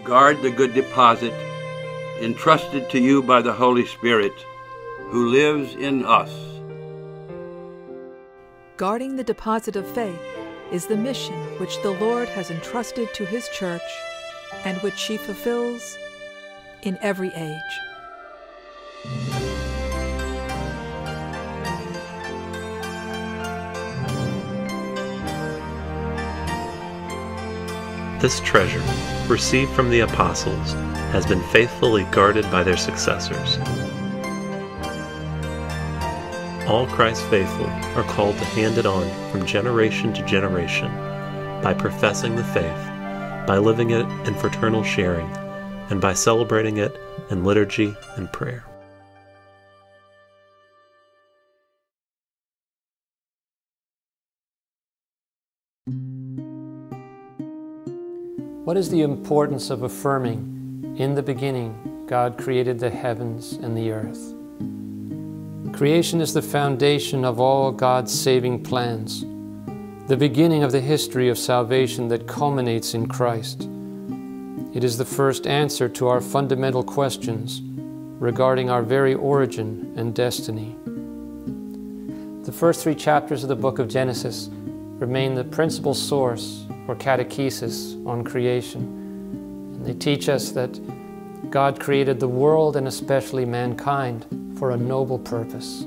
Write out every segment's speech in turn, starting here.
guard the good deposit entrusted to you by the Holy Spirit, who lives in us. Guarding the deposit of faith is the mission which the Lord has entrusted to His Church and which she fulfills in every age. This treasure, received from the apostles, has been faithfully guarded by their successors. All Christ's faithful are called to hand it on from generation to generation by professing the faith, by living it in fraternal sharing, and by celebrating it in liturgy and prayer. What is the importance of affirming, in the beginning, God created the heavens and the earth? Creation is the foundation of all God's saving plans, the beginning of the history of salvation that culminates in Christ. It is the first answer to our fundamental questions regarding our very origin and destiny. The first 3 chapters of the book of Genesis remain the principal source or catechesis on creation. And they teach us that God created the world and especially mankind for a noble purpose.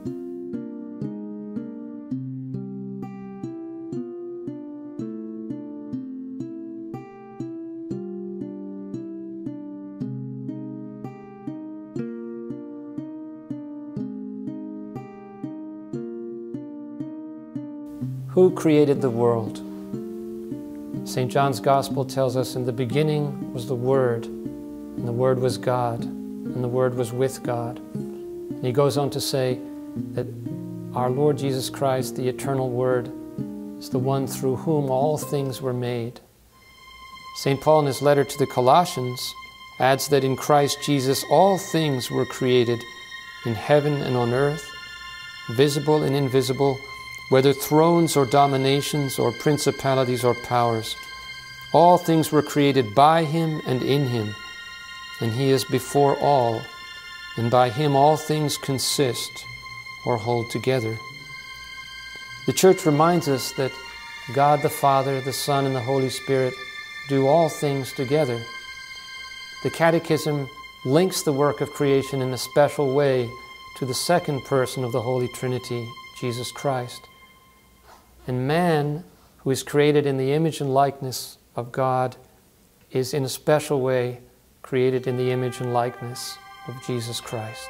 Who created the world? St. John's Gospel tells us, in the beginning was the Word, and the Word was God, and the Word was with God. And he goes on to say that our Lord Jesus Christ, the eternal Word, is the one through whom all things were made. St. Paul, in his letter to the Colossians, adds that in Christ Jesus all things were created in heaven and on earth, visible and invisible, whether thrones or dominations or principalities or powers. All things were created by Him and in Him, and He is before all, and by Him all things consist or hold together. The Church reminds us that God the Father, the Son, and the Holy Spirit do all things together. The Catechism links the work of creation in a special way to the second person of the Holy Trinity, Jesus Christ. And man, who is created in the image and likeness of God, is in a special way created in the image and likeness of Jesus Christ.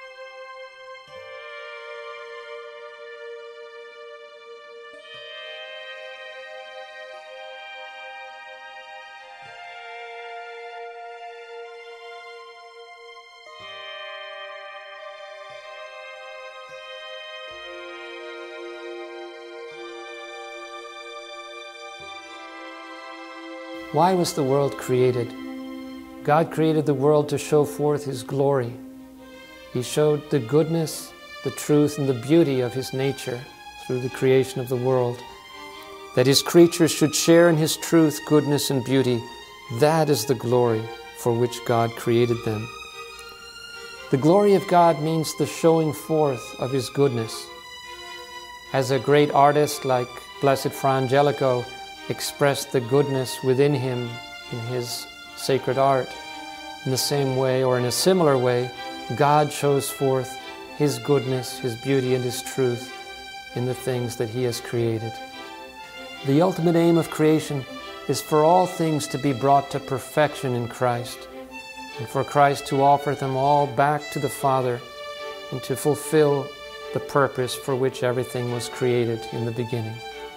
Why was the world created? God created the world to show forth His glory. He showed the goodness, the truth, and the beauty of His nature through the creation of the world. That His creatures should share in His truth, goodness, and beauty, that is the glory for which God created them. The glory of God means the showing forth of His goodness. As a great artist like Blessed Fra Angelico expressed the goodness within him in his sacred art, in the same way, or in a similar way, God shows forth His goodness, His beauty, and His truth in the things that He has created. The ultimate aim of creation is for all things to be brought to perfection in Christ, and for Christ to offer them all back to the Father and to fulfill the purpose for which everything was created in the beginning.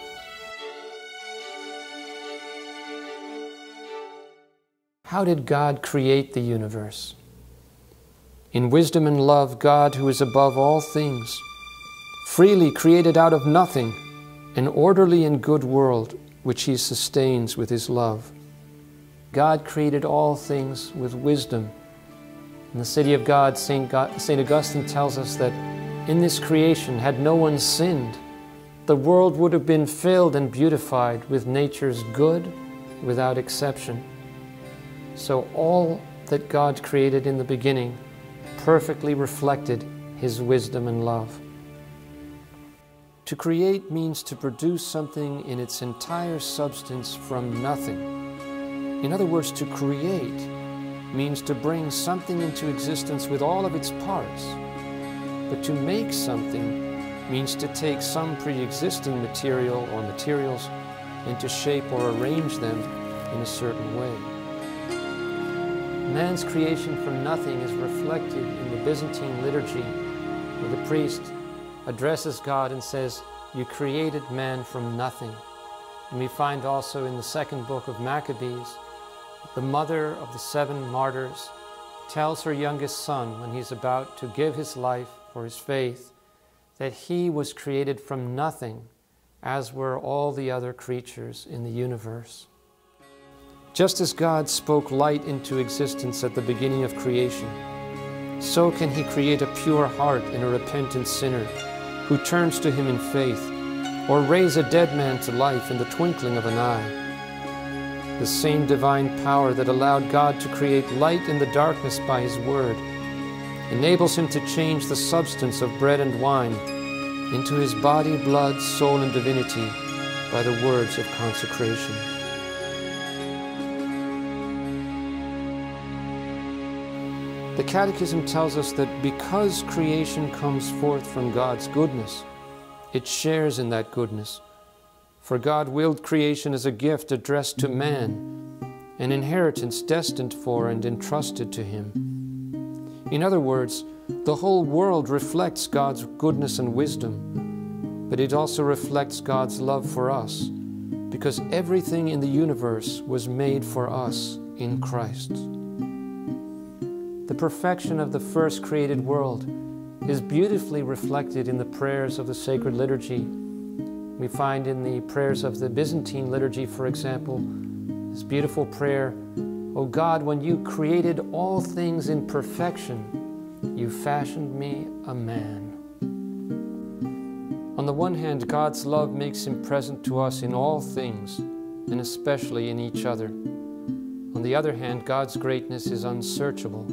How did God create the universe? In wisdom and love, God, who is above all things, freely created out of nothing an orderly and good world which He sustains with His love. God created all things with wisdom. In the City of God, St. Augustine tells us that in this creation, had no one sinned, the world would have been filled and beautified with nature's good without exception. So all that God created in the beginning perfectly reflected His wisdom and love. To create means to produce something in its entire substance from nothing. In other words, to create means to bring something into existence with all of its parts. But to make something means to take some pre-existing material or materials and to shape or arrange them in a certain way. Man's creation from nothing is reflected in the Byzantine liturgy, where the priest addresses God and says, "You created man from nothing." And we find also in the second book of Maccabees, the mother of the 7 martyrs tells her youngest son, when he's about to give his life for his faith, that he was created from nothing, as were all the other creatures in the universe. Just as God spoke light into existence at the beginning of creation, so can He create a pure heart in a repentant sinner who turns to Him in faith, or raise a dead man to life in the twinkling of an eye. The same divine power that allowed God to create light in the darkness by His Word enables Him to change the substance of bread and wine into His body, blood, soul, and divinity by the words of consecration. The Catechism tells us that because creation comes forth from God's goodness, it shares in that goodness. For God willed creation as a gift addressed to man, an inheritance destined for and entrusted to him. In other words, the whole world reflects God's goodness and wisdom, but it also reflects God's love for us, because everything in the universe was made for us in Christ. The perfection of the first created world is beautifully reflected in the prayers of the sacred liturgy. We find in the prayers of the Byzantine liturgy, for example, this beautiful prayer, "O God, when you created all things in perfection, you fashioned me a man." On the one hand, God's love makes Him present to us in all things, and especially in each other. On the other hand, God's greatness is unsearchable.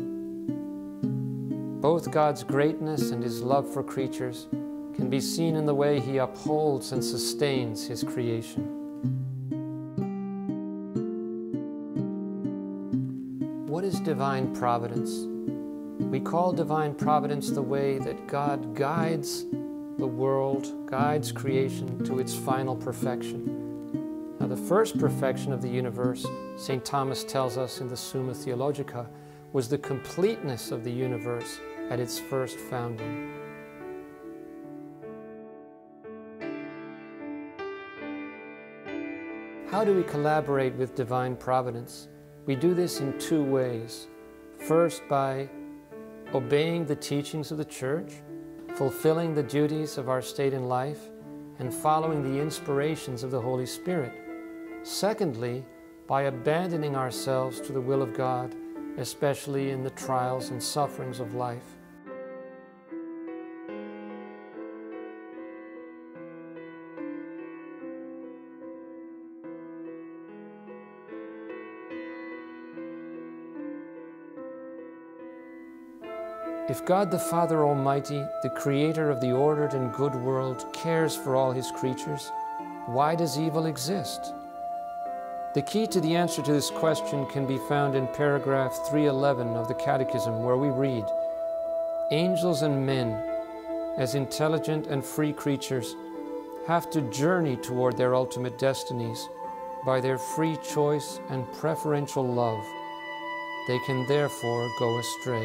Both God's greatness and His love for creatures can be seen in the way He upholds and sustains His creation. What is divine providence? We call divine providence the way that God guides the world, guides creation to its final perfection. Now, the first perfection of the universe, St. Thomas tells us in the Summa Theologica, was the completeness of the universe at its first founding. How do we collaborate with divine providence? We do this in 2 ways. First, by obeying the teachings of the Church, fulfilling the duties of our state in life, and following the inspirations of the Holy Spirit. Secondly, by abandoning ourselves to the will of God, especially in the trials and sufferings of life. If God the Father Almighty, the Creator of the ordered and good world, cares for all His creatures, why does evil exist? The key to the answer to this question can be found in paragraph 311 of the Catechism, where we read, "Angels and men, as intelligent and free creatures, have to journey toward their ultimate destinies by their free choice and preferential love. They can therefore go astray."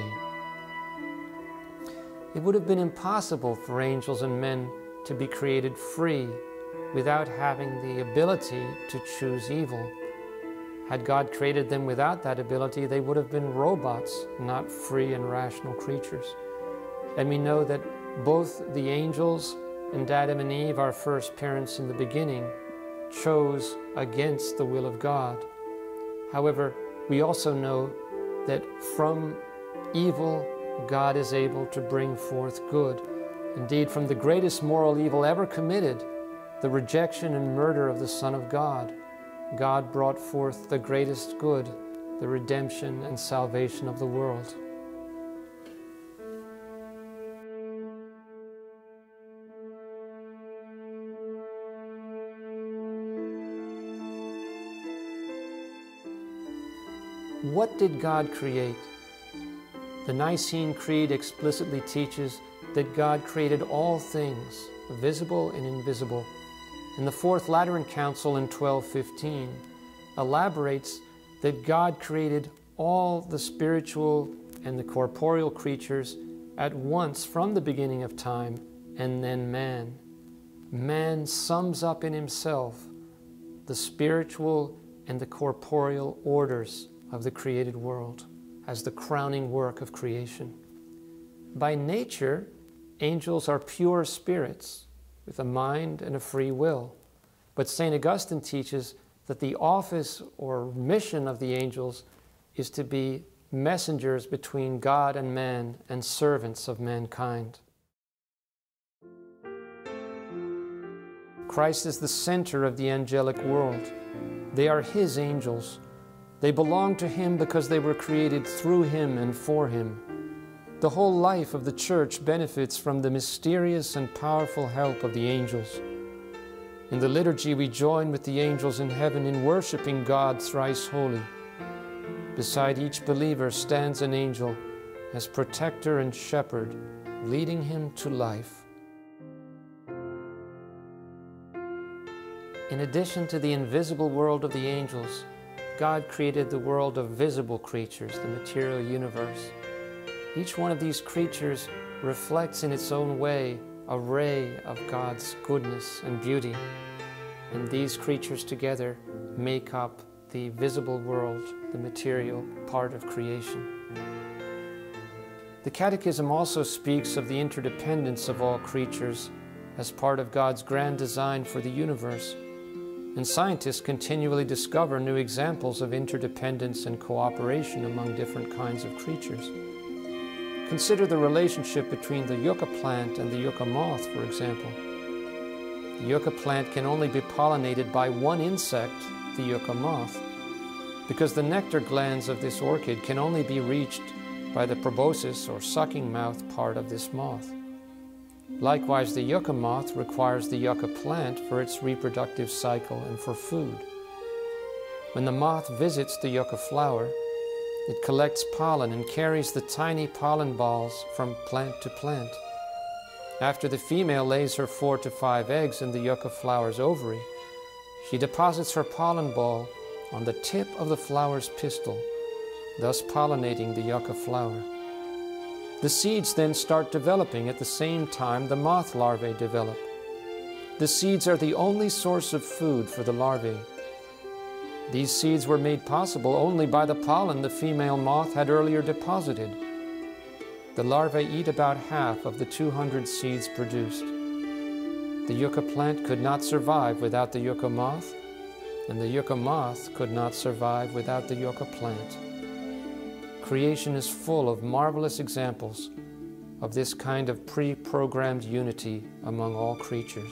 It would have been impossible for angels and men to be created free without having the ability to choose evil. Had God created them without that ability, they would have been robots, not free and rational creatures. And we know that both the angels and Adam and Eve, our first parents in the beginning, chose against the will of God. However, we also know that from evil, God is able to bring forth good. Indeed, from the greatest moral evil ever committed, the rejection and murder of the Son of God, God brought forth the greatest good, the redemption and salvation of the world. What did God create? The Nicene Creed explicitly teaches that God created all things, visible and invisible. And the Fourth Lateran Council in 1215 elaborates that God created all the spiritual and the corporeal creatures at once from the beginning of time, and then man. Man sums up in himself the spiritual and the corporeal orders of the created world as the crowning work of creation. By nature, angels are pure spirits with a mind and a free will. But St. Augustine teaches that the office or mission of the angels is to be messengers between God and man and servants of mankind. Christ is the center of the angelic world. They are His angels. They belong to Him because they were created through Him and for Him. The whole life of the Church benefits from the mysterious and powerful help of the angels. In the liturgy, we join with the angels in heaven in worshiping God thrice holy. Beside each believer stands an angel as protector and shepherd, leading him to life. In addition to the invisible world of the angels, God created the world of visible creatures, the material universe. Each one of these creatures reflects in its own way a ray of God's goodness and beauty. And these creatures together make up the visible world, the material part of creation. The Catechism also speaks of the interdependence of all creatures as part of God's grand design for the universe. And scientists continually discover new examples of interdependence and cooperation among different kinds of creatures. Consider the relationship between the yucca plant and the yucca moth, for example. The yucca plant can only be pollinated by one insect, the yucca moth, because the nectar glands of this orchid can only be reached by the proboscis or sucking mouth part of this moth. Likewise, the yucca moth requires the yucca plant for its reproductive cycle and for food. When the moth visits the yucca flower, it collects pollen and carries the tiny pollen balls from plant to plant. After the female lays her 4 to 5 eggs in the yucca flower's ovary, she deposits her pollen ball on the tip of the flower's pistil, thus pollinating the yucca flower. The seeds then start developing at the same time the moth larvae develop. The seeds are the only source of food for the larvae. These seeds were made possible only by the pollen the female moth had earlier deposited. The larvae eat about half of the 200 seeds produced. The yucca plant could not survive without the yucca moth, and the yucca moth could not survive without the yucca plant. Creation is full of marvelous examples of this kind of pre-programmed unity among all creatures.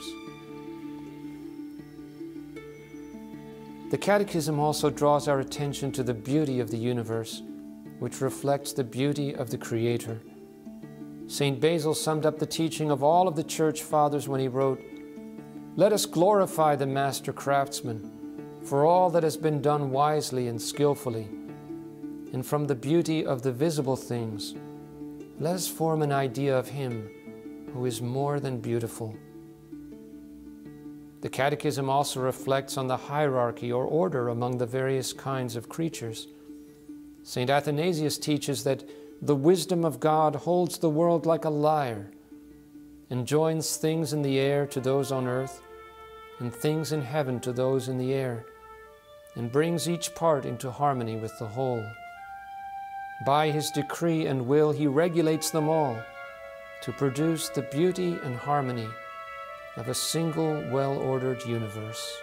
The Catechism also draws our attention to the beauty of the universe, which reflects the beauty of the Creator. St. Basil summed up the teaching of all of the Church Fathers when he wrote, "Let us glorify the Master Craftsman for all that has been done wisely and skillfully. And from the beauty of the visible things, let us form an idea of Him who is more than beautiful." The Catechism also reflects on the hierarchy or order among the various kinds of creatures. St. Athanasius teaches that the wisdom of God holds the world like a lyre, and joins things in the air to those on earth, and things in heaven to those in the air, and brings each part into harmony with the whole. By His decree and will, He regulates them all to produce the beauty and harmony of a single, well-ordered universe.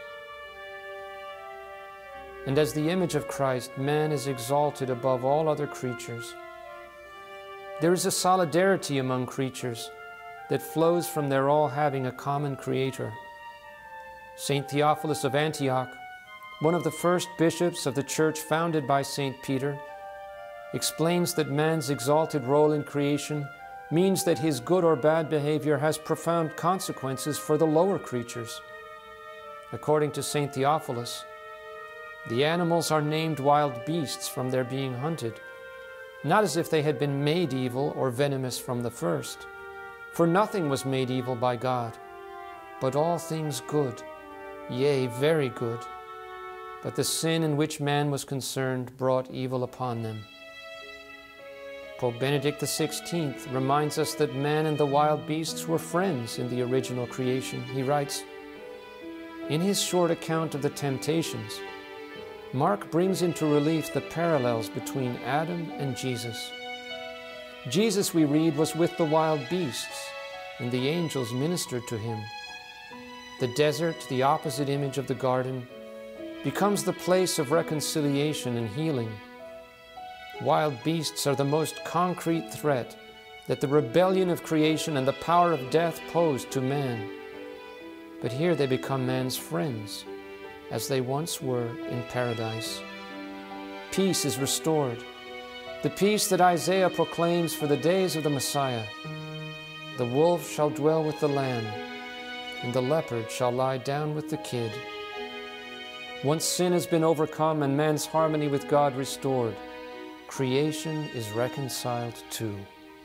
And as the image of Christ, man is exalted above all other creatures. There is a solidarity among creatures that flows from their all having a common Creator. St. Theophilus of Antioch one of the first bishops of the church founded by St. Peter, explains that man's exalted role in creation means that his good or bad behavior has profound consequences for the lower creatures. According to St. Theophilus, the animals are named wild beasts from their being hunted, not as if they had been made evil or venomous from the first. For nothing was made evil by God, but all things good, yea, very good. But the sin in which man was concerned brought evil upon them. Pope Benedict XVI reminds us that man and the wild beasts were friends in the original creation. He writes, in his short account of the temptations, Mark brings into relief the parallels between Adam and Jesus. Jesus, we read, was with the wild beasts, and the angels ministered to him. The desert, the opposite image of the garden, becomes the place of reconciliation and healing. Wild beasts are the most concrete threat that the rebellion of creation and the power of death pose to man. But here they become man's friends, as they once were in paradise. Peace is restored, the peace that Isaiah proclaims for the days of the Messiah. The wolf shall dwell with the lamb, and the leopard shall lie down with the kid. Once sin has been overcome and man's harmony with God restored, creation is reconciled too.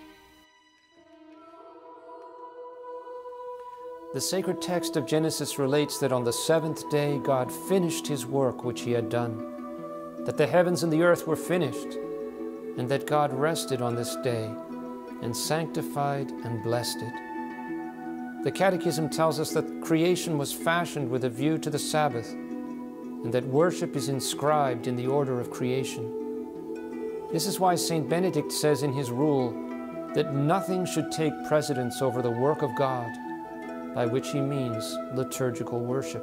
The sacred text of Genesis relates that on the seventh day God finished his work which he had done, that the heavens and the earth were finished, and that God rested on this day and sanctified and blessed it. The Catechism tells us that creation was fashioned with a view to the Sabbath, and that worship is inscribed in the order of creation. This is why St. Benedict says in his rule that nothing should take precedence over the work of God, by which he means liturgical worship.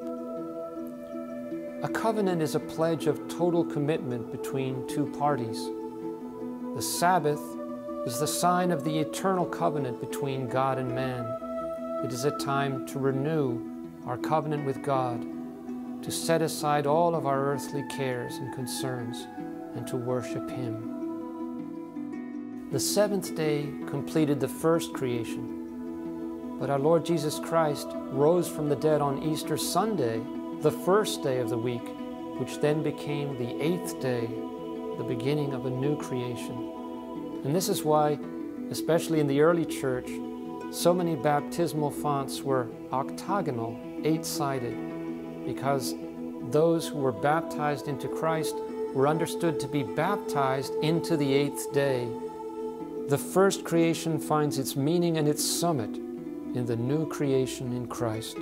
A covenant is a pledge of total commitment between two parties. The Sabbath is the sign of the eternal covenant between God and man. It is a time to renew our covenant with God, to set aside all of our earthly cares and concerns, and to worship him. The seventh day completed the first creation, but our Lord Jesus Christ rose from the dead on Easter Sunday, the first day of the week, which then became the eighth day, the beginning of a new creation. And this is why, especially in the early church, so many baptismal fonts were octagonal, eight-sided, because those who were baptized into Christ were understood to be baptized into the eighth day. The first creation finds its meaning and its summit in the new creation in Christ.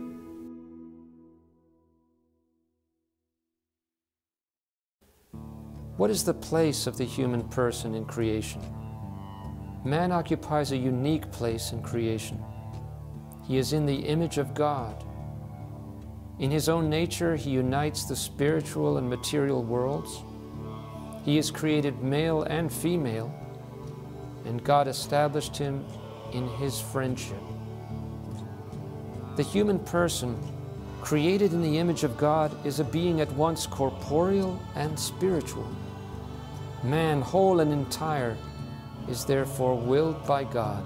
What is the place of the human person in creation? Man occupies a unique place in creation. He is in the image of God. In his own nature, he unites the spiritual and material worlds. He is created male and female, and God established him in his friendship. The human person, created in the image of God, is a being at once corporeal and spiritual. Man, whole and entire, is therefore willed by God.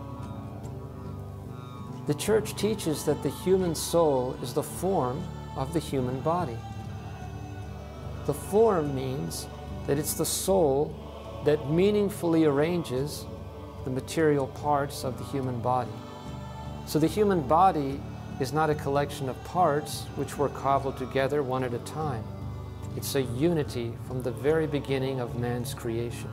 The Church teaches that the human soul is the form of the human body. The form means that it's the soul that meaningfully arranges the material parts of the human body. So the human body is not a collection of parts which were cobbled together one at a time. It's a unity from the very beginning of man's creation.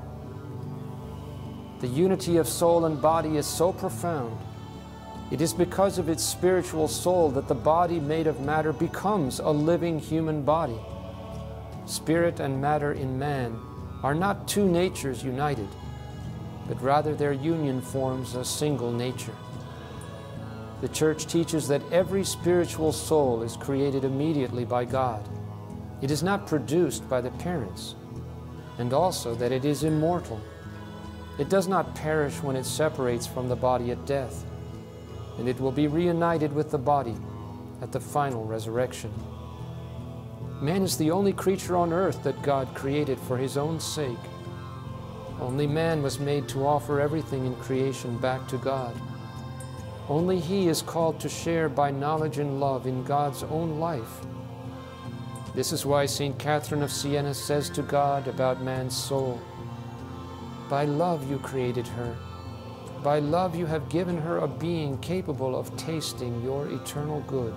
The unity of soul and body is so profound. It is because of its spiritual soul that the body made of matter becomes a living human body. Spirit and matter in man are not two natures united, but rather their union forms a single nature. The Church teaches that every spiritual soul is created immediately by God. It is not produced by the parents, and also that it is immortal. It does not perish when it separates from the body at death, and it will be reunited with the body at the final resurrection. Man is the only creature on earth that God created for his own sake. Only man was made to offer everything in creation back to God. Only he is called to share by knowledge and love in God's own life. This is why St. Catherine of Siena says to God about man's soul, "By love you created her. By love you have given her a being capable of tasting your eternal good."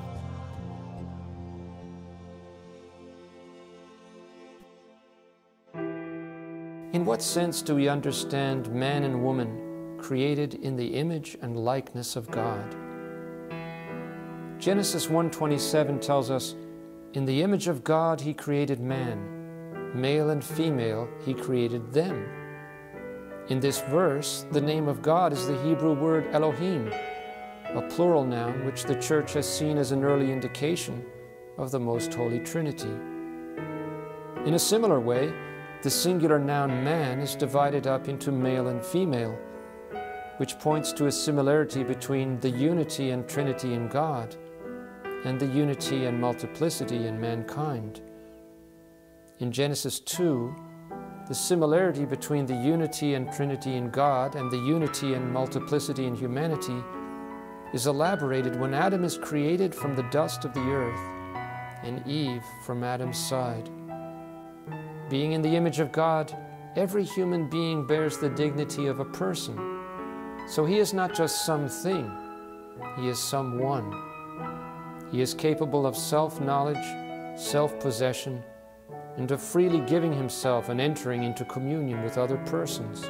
In what sense do we understand man and woman created in the image and likeness of God? Genesis 1:27 tells us, "In the image of God he created man. Male and female he created them." In this verse, the name of God is the Hebrew word Elohim, a plural noun which the Church has seen as an early indication of the Most Holy Trinity. In a similar way, the singular noun man is divided up into male and female, which points to a similarity between the unity and Trinity in God and the unity and multiplicity in mankind. In Genesis 2, the similarity between the unity and Trinity in God and the unity and multiplicity in humanity is elaborated when Adam is created from the dust of the earth and Eve from Adam's side. Being in the image of God, every human being bears the dignity of a person. So he is not just something, he is someone. He is capable of self-knowledge, self-possession, and of freely giving himself and entering into communion with other persons.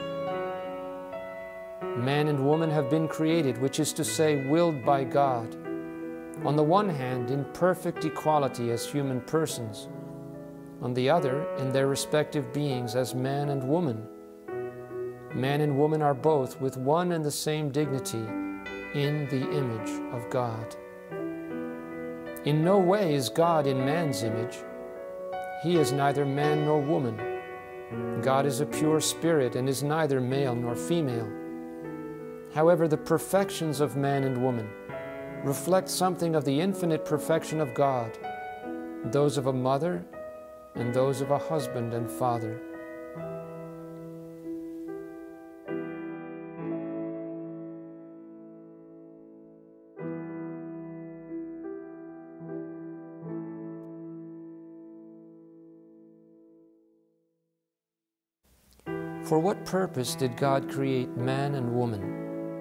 Man and woman have been created, which is to say, willed by God. On the one hand, in perfect equality as human persons. On the other, in their respective beings as man and woman. Man and woman are both with one and the same dignity in the image of God. In no way is God in man's image. He is neither man nor woman. God is a pure spirit and is neither male nor female. However, the perfections of man and woman reflect something of the infinite perfection of God, those of a mother and those of a husband and father. For what purpose did God create man and woman?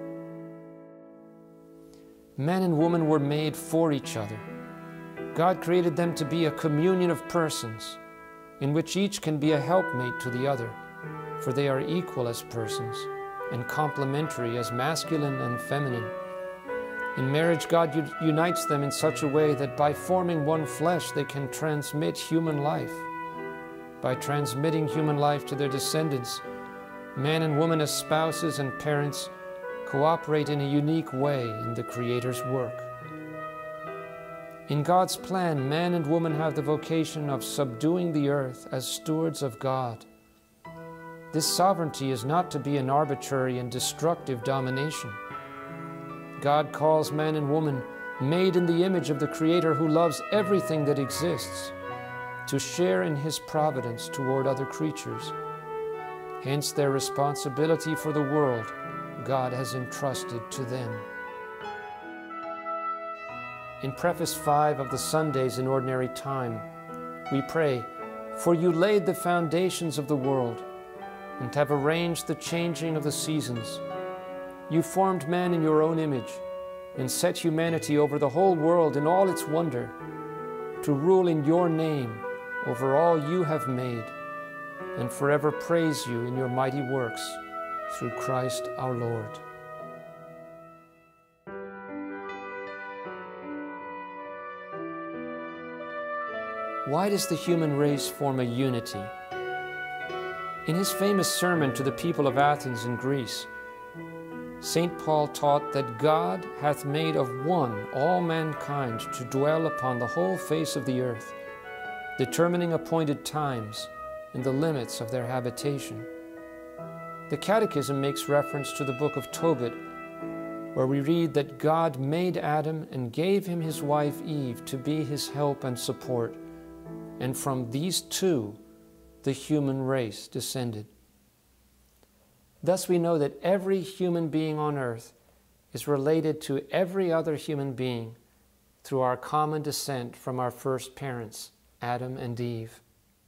Man and woman were made for each other. God created them to be a communion of persons, in which each can be a helpmate to the other, for they are equal as persons, and complementary as masculine and feminine. In marriage, God unites them in such a way that by forming one flesh, they can transmit human life. By transmitting human life to their descendants, man and woman as spouses and parents cooperate in a unique way in the Creator's work. In God's plan, man and woman have the vocation of subduing the earth as stewards of God. This sovereignty is not to be an arbitrary and destructive domination. God calls man and woman, made in the image of the Creator who loves everything that exists, to share in His providence toward other creatures. Hence their responsibility for the world God has entrusted to them. In Preface 5 of the Sundays in Ordinary Time, we pray, "For you laid the foundations of the world, and have arranged the changing of the seasons. You formed man in your own image, and set humanity over the whole world in all its wonder, to rule in your name over all you have made, and forever praise you in your mighty works, through Christ our Lord." Why does the human race form a unity? In his famous sermon to the people of Athens in Greece, St. Paul taught that God hath made of one all mankind to dwell upon the whole face of the earth, determining appointed times and the limits of their habitation. The Catechism makes reference to the book of Tobit, where we read that God made Adam and gave him his wife Eve to be his help and support, and from these two the human race descended. Thus we know that every human being on earth is related to every other human being through our common descent from our first parents, Adam and Eve.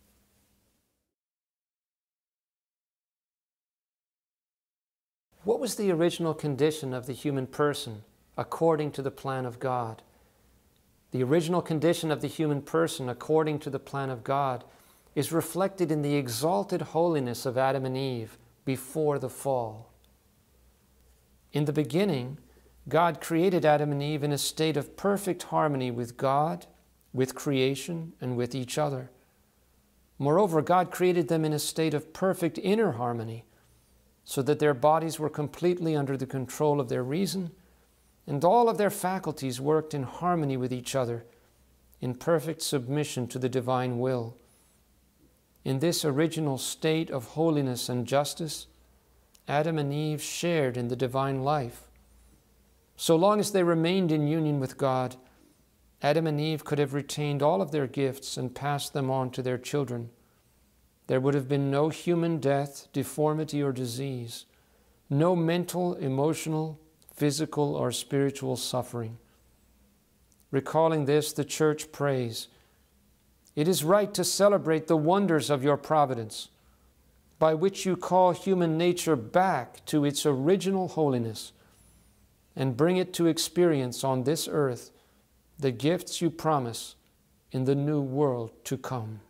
What was the original condition of the human person according to the plan of God? The original condition of the human person according to the plan of God is reflected in the exalted holiness of Adam and Eve before the fall. In the beginning, God created Adam and Eve in a state of perfect harmony with God, with creation, and with each other. Moreover, God created them in a state of perfect inner harmony, so that their bodies were completely under the control of their reason, and all of their faculties worked in harmony with each other, in perfect submission to the divine will. In this original state of holiness and justice, Adam and Eve shared in the divine life. So long as they remained in union with God, Adam and Eve could have retained all of their gifts and passed them on to their children. There would have been no human death, deformity, or disease, no mental, emotional, physical, or spiritual suffering. Recalling this, the Church prays, "It is right to celebrate the wonders of your providence, by which you call human nature back to its original holiness, and bring it to experience on this earth the gifts you promise in the new world to come."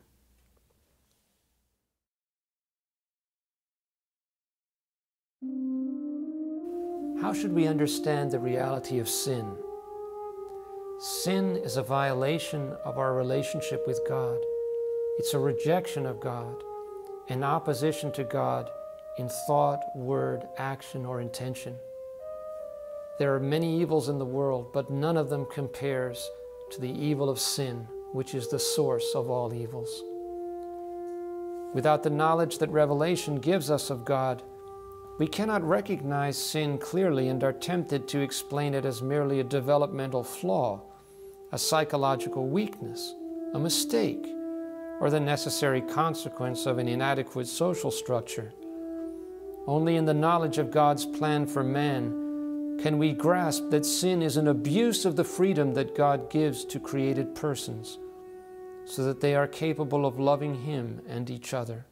How should we understand the reality of sin? Sin is a violation of our relationship with God. It's a rejection of God, an opposition to God in thought, word, action, or intention. There are many evils in the world, but none of them compares to the evil of sin, which is the source of all evils. Without the knowledge that revelation gives us of God, we cannot recognize sin clearly and are tempted to explain it as merely a developmental flaw, a psychological weakness, a mistake, or the necessary consequence of an inadequate social structure. Only in the knowledge of God's plan for man can we grasp that sin is an abuse of the freedom that God gives to created persons, so that they are capable of loving Him and each other.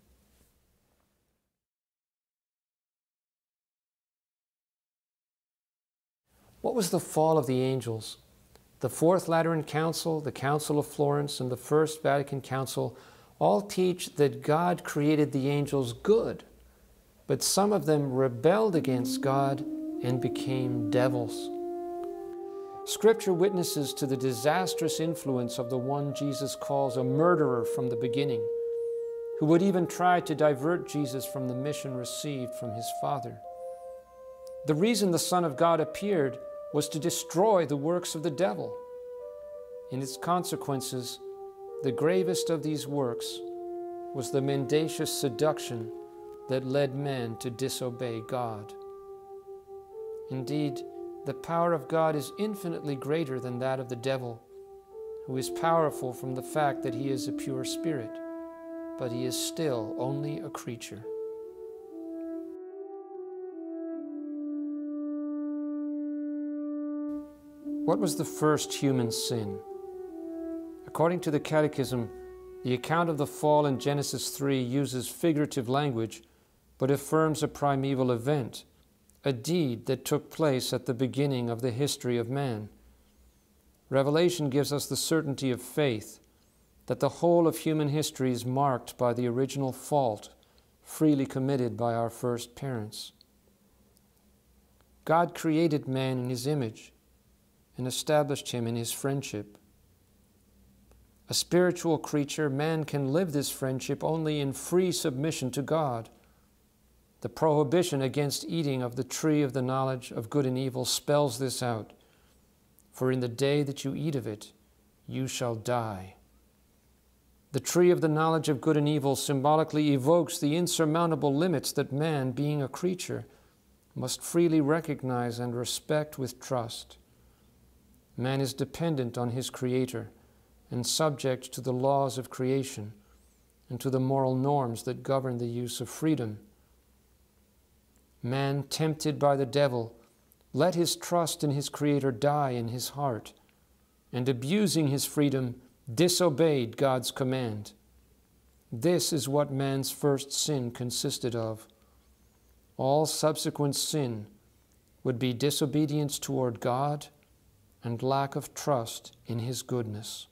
What was the fall of the angels? The Fourth Lateran Council, the Council of Florence, and the First Vatican Council all teach that God created the angels good, but some of them rebelled against God and became devils. Scripture witnesses to the disastrous influence of the one Jesus calls a murderer from the beginning, who would even try to divert Jesus from the mission received from his Father. The reason the Son of God appeared was to destroy the works of the devil. In its consequences, the gravest of these works was the mendacious seduction that led men to disobey God. Indeed, the power of God is infinitely greater than that of the devil, who is powerful from the fact that he is a pure spirit, but he is still only a creature. What was the first human sin? According to the Catechism, the account of the fall in Genesis 3 uses figurative language, but affirms a primeval event, a deed that took place at the beginning of the history of man. Revelation gives us the certainty of faith that the whole of human history is marked by the original fault freely committed by our first parents. God created man in His image and established him in His friendship. A spiritual creature, man can live this friendship only in free submission to God. The prohibition against eating of the tree of the knowledge of good and evil spells this out. For in the day that you eat of it, you shall die. The tree of the knowledge of good and evil symbolically evokes the insurmountable limits that man, being a creature, must freely recognize and respect with trust. Man is dependent on his Creator, and subject to the laws of creation and to the moral norms that govern the use of freedom. Man, tempted by the devil, let his trust in his Creator die in his heart, and abusing his freedom, disobeyed God's command. This is what man's first sin consisted of. All subsequent sin would be disobedience toward God and lack of trust in His goodness.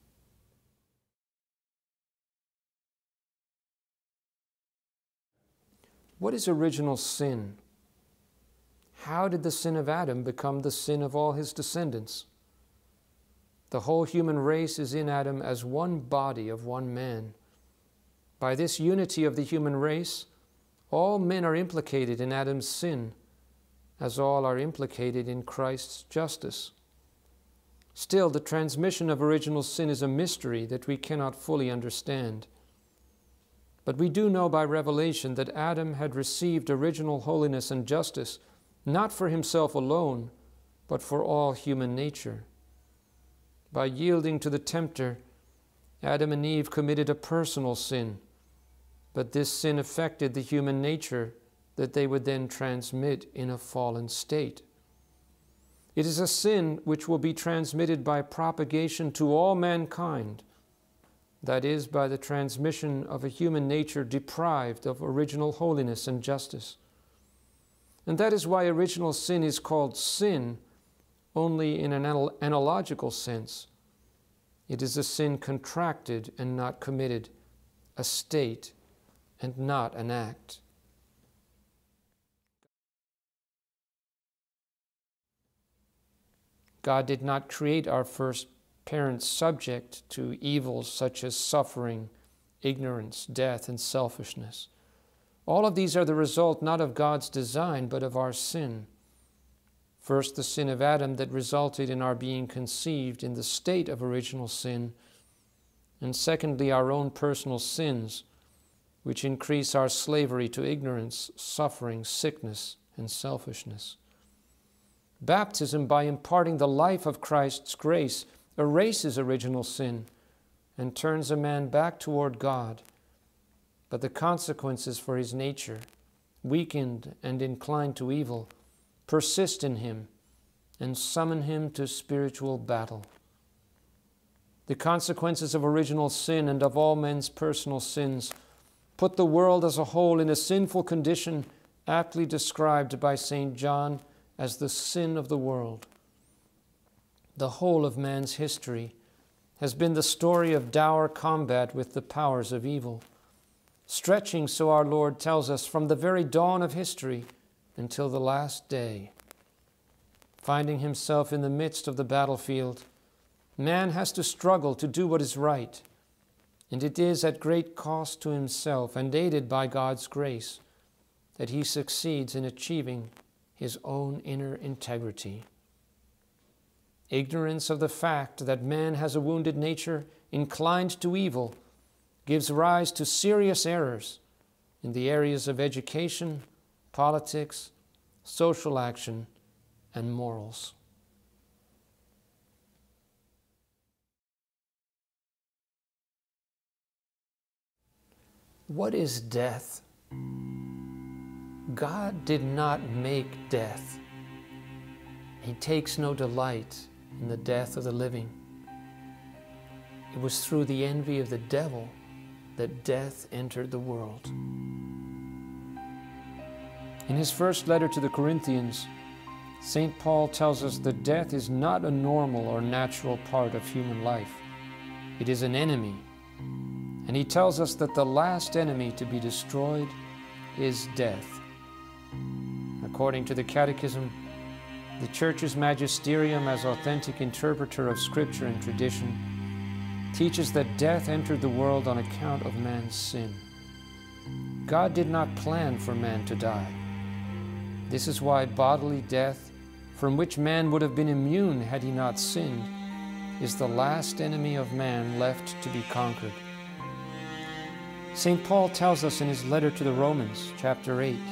What is original sin? How did the sin of Adam become the sin of all his descendants? The whole human race is in Adam as one body of one man. By this unity of the human race, all men are implicated in Adam's sin, as all are implicated in Christ's justice. Still, the transmission of original sin is a mystery that we cannot fully understand. But we do know by revelation that Adam had received original holiness and justice, not for himself alone, but for all human nature. By yielding to the tempter, Adam and Eve committed a personal sin, but this sin affected the human nature that they would then transmit in a fallen state. It is a sin which will be transmitted by propagation to all mankind, that is, by the transmission of a human nature deprived of original holiness and justice. And that is why original sin is called sin only in an analogical sense. It is a sin contracted and not committed, a state and not an act. God did not create our first parents subject to evils such as suffering, ignorance, death, and selfishness. All of these are the result not of God's design, but of our sin. First, the sin of Adam that resulted in our being conceived in the state of original sin, and secondly, our own personal sins, which increase our slavery to ignorance, suffering, sickness, and selfishness. Baptism, by imparting the life of Christ's grace, erases original sin and turns a man back toward God. But the consequences for his nature, weakened and inclined to evil, persist in him and summon him to spiritual battle. The consequences of original sin and of all men's personal sins put the world as a whole in a sinful condition, aptly described by St. John as the sin of the world. The whole of man's history has been the story of dour combat with the powers of evil, stretching, so our Lord tells us, from the very dawn of history until the last day. Finding himself in the midst of the battlefield, man has to struggle to do what is right, and it is at great cost to himself and aided by God's grace that he succeeds in achieving his own inner integrity. Ignorance of the fact that man has a wounded nature inclined to evil gives rise to serious errors in the areas of education, politics, social action, and morals. What is death? God did not make death. He takes no delight in the death of the living. It was through the envy of the devil that death entered the world. In his first letter to the Corinthians, St. Paul tells us that death is not a normal or natural part of human life. It is an enemy. And he tells us that the last enemy to be destroyed is death. According to the Catechism, the Church's magisterium as authentic interpreter of Scripture and tradition teaches that death entered the world on account of man's sin. God did not plan for man to die. This is why bodily death, from which man would have been immune had he not sinned, is the last enemy of man left to be conquered. St. Paul tells us in his letter to the Romans, chapter 8,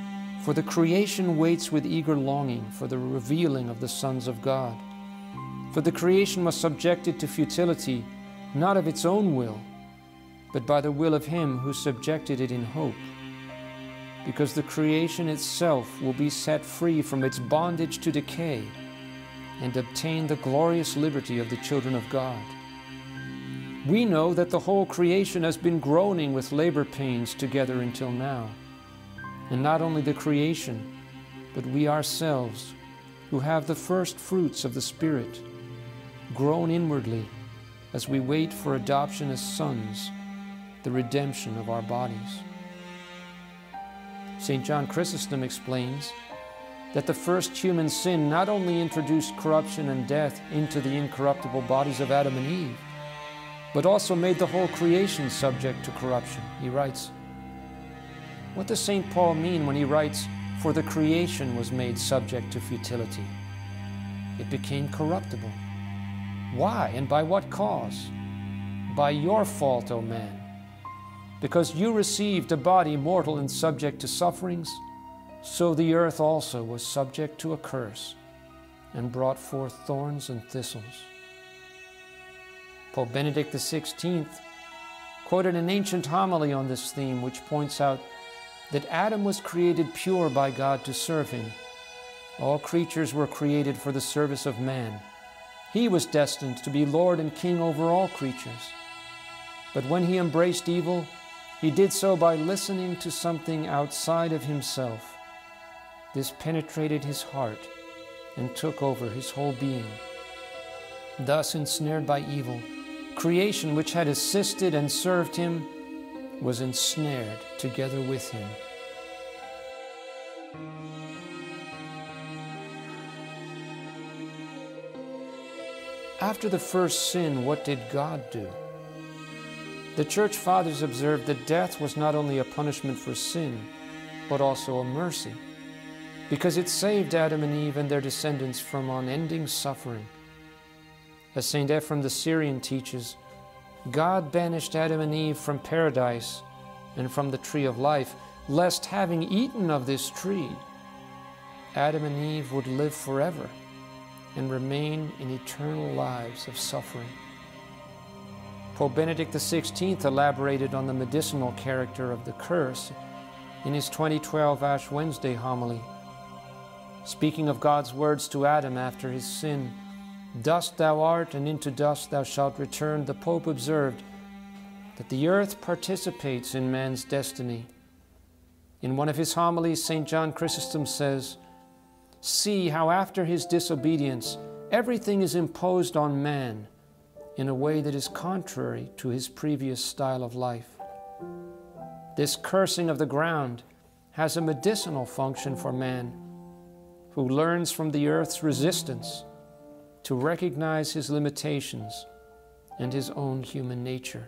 "For the creation waits with eager longing for the revealing of the sons of God. For the creation was subjected to futility, not of its own will, but by the will of Him who subjected it in hope, because the creation itself will be set free from its bondage to decay and obtain the glorious liberty of the children of God. We know that the whole creation has been groaning with labor pains together until now. And not only the creation, but we ourselves, who have the first fruits of the Spirit, groan inwardly as we wait for adoption as sons, the redemption of our bodies. St. John Chrysostom explains that the first human sin not only introduced corruption and death into the incorruptible bodies of Adam and Eve, but also made the whole creation subject to corruption. He writes, what does St. Paul mean when he writes, "For the creation was made subject to futility"? It became corruptible. Why and by what cause? By your fault, O man. Because you received a body mortal and subject to sufferings, so the earth also was subject to a curse, and brought forth thorns and thistles. Pope Benedict XVI quoted an ancient homily on this theme, which points out that Adam was created pure by God to serve Him. All creatures were created for the service of man. He was destined to be Lord and King over all creatures. But when he embraced evil, he did so by listening to something outside of himself. This penetrated his heart and took over his whole being. Thus, ensnared by evil, creation which had assisted and served him was ensnared together with him. After the first sin, what did God do? The Church Fathers observed that death was not only a punishment for sin, but also a mercy, because it saved Adam and Eve and their descendants from unending suffering. As St. Ephrem the Syrian teaches, God banished Adam and Eve from paradise and from the tree of life, lest having eaten of this tree, Adam and Eve would live forever and remain in eternal lives of suffering. Pope Benedict XVI elaborated on the medicinal character of the curse in his 2012 Ash Wednesday homily. Speaking of God's words to Adam after his sin, "Dust thou art, and into dust thou shalt return," the Pope observed that the earth participates in man's destiny. In one of his homilies, St. John Chrysostom says, "See how after his disobedience everything is imposed on man in a way that is contrary to his previous style of life. This cursing of the ground has a medicinal function for man, who learns from the earth's resistance to recognize his limitations and his own human nature."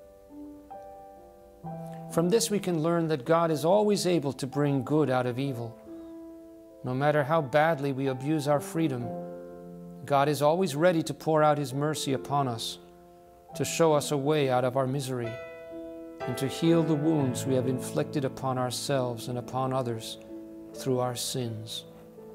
From this we can learn that God is always able to bring good out of evil. No matter how badly we abuse our freedom, God is always ready to pour out His mercy upon us, to show us a way out of our misery, and to heal the wounds we have inflicted upon ourselves and upon others through our sins.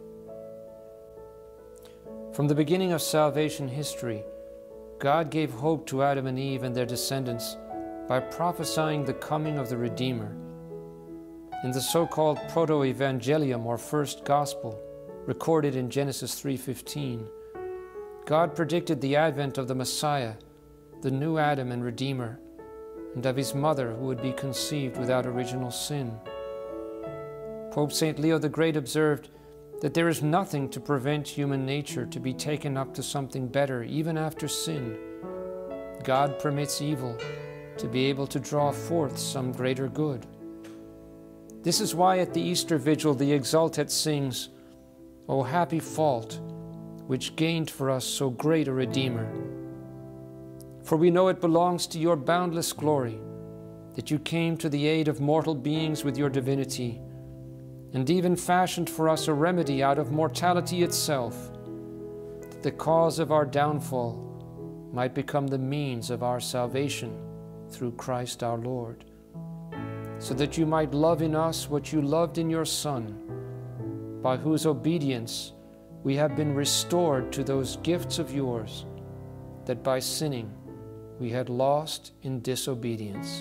From the beginning of salvation history, God gave hope to Adam and Eve and their descendants by prophesying the coming of the Redeemer. In the so-called Proto-Evangelium, or First Gospel, recorded in Genesis 3:15, God predicted the advent of the Messiah, the new Adam and Redeemer, and of His mother who would be conceived without original sin. Pope St. Leo the Great observed that there is nothing to prevent human nature to be taken up to something better even after sin. God permits evil to be able to draw forth some greater good. This is why at the Easter Vigil the Exultet sings, "O happy fault, which gained for us so great a Redeemer. For we know it belongs to your boundless glory, that you came to the aid of mortal beings with your divinity, and even fashioned for us a remedy out of mortality itself, that the cause of our downfall might become the means of our salvation through Christ our Lord, so that you might love in us what you loved in your Son, by whose obedience we have been restored to those gifts of yours that by sinning we had lost in disobedience.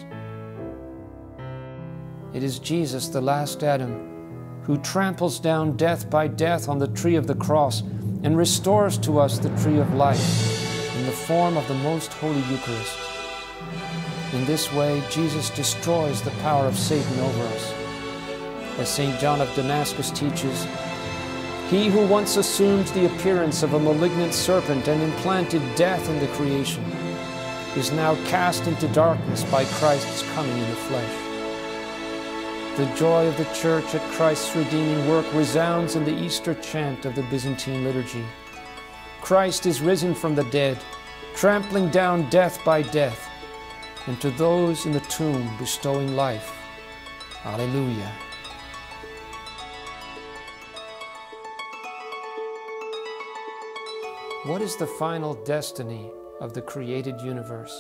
It is Jesus, the last Adam, who tramples down death by death on the tree of the cross and restores to us the tree of life in the form of the most holy Eucharist. In this way, Jesus destroys the power of Satan over us. As St. John of Damascus teaches, he who once assumed the appearance of a malignant serpent and implanted death in the creation is now cast into darkness by Christ's coming in the flesh. The joy of the Church at Christ's redeeming work resounds in the Easter chant of the Byzantine liturgy. Christ is risen from the dead, trampling down death by death, and to those in the tomb bestowing life. Alleluia. What is the final destiny of the created universe?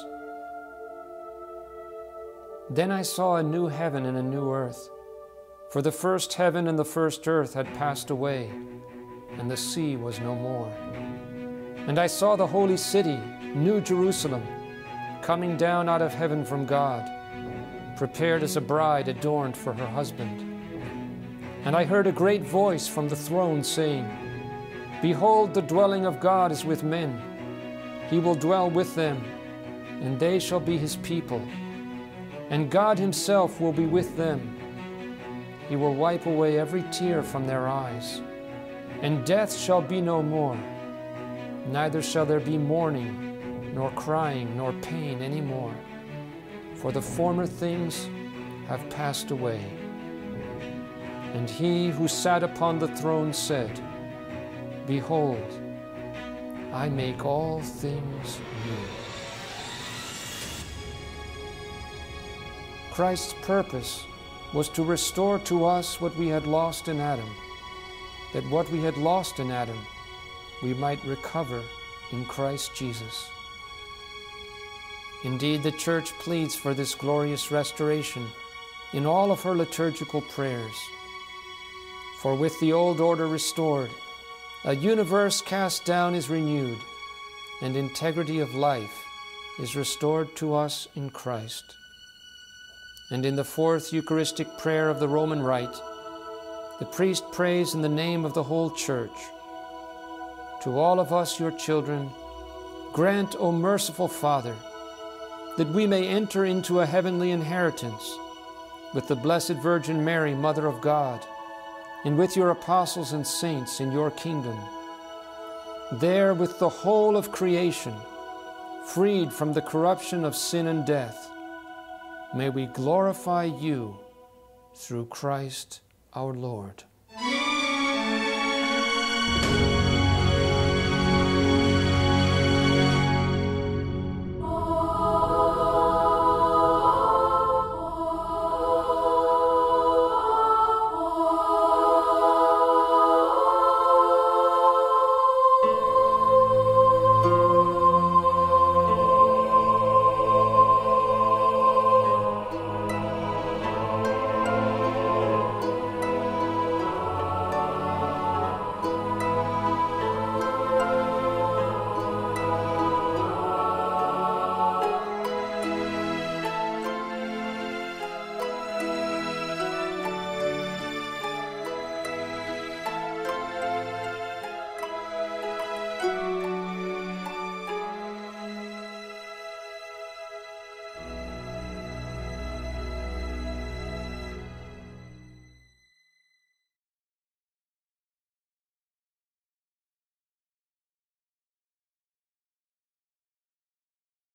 Then I saw a new heaven and a new earth, for the first heaven and the first earth had passed away, and the sea was no more. And I saw the holy city, New Jerusalem, coming down out of heaven from God, prepared as a bride adorned for her husband. And I heard a great voice from the throne saying, Behold, the dwelling of God is with men. He will dwell with them, and they shall be his people. And God himself will be with them. He will wipe away every tear from their eyes. And death shall be no more. Neither shall there be mourning, nor crying, nor pain any more. For the former things have passed away. And he who sat upon the throne said, Behold, I make all things new. Christ's purpose was to restore to us what we had lost in Adam, that what we had lost in Adam we might recover in Christ Jesus. Indeed, the Church pleads for this glorious restoration in all of her liturgical prayers. For with the old order restored, a universe cast down is renewed, and integrity of life is restored to us in Christ. And in the fourth Eucharistic prayer of the Roman Rite, the priest prays in the name of the whole Church. To all of us, your children, grant, O merciful Father, that we may enter into a heavenly inheritance with the Blessed Virgin Mary, Mother of God, and with your apostles and saints in your kingdom. There, with the whole of creation, freed from the corruption of sin and death, may we glorify you through Christ our Lord.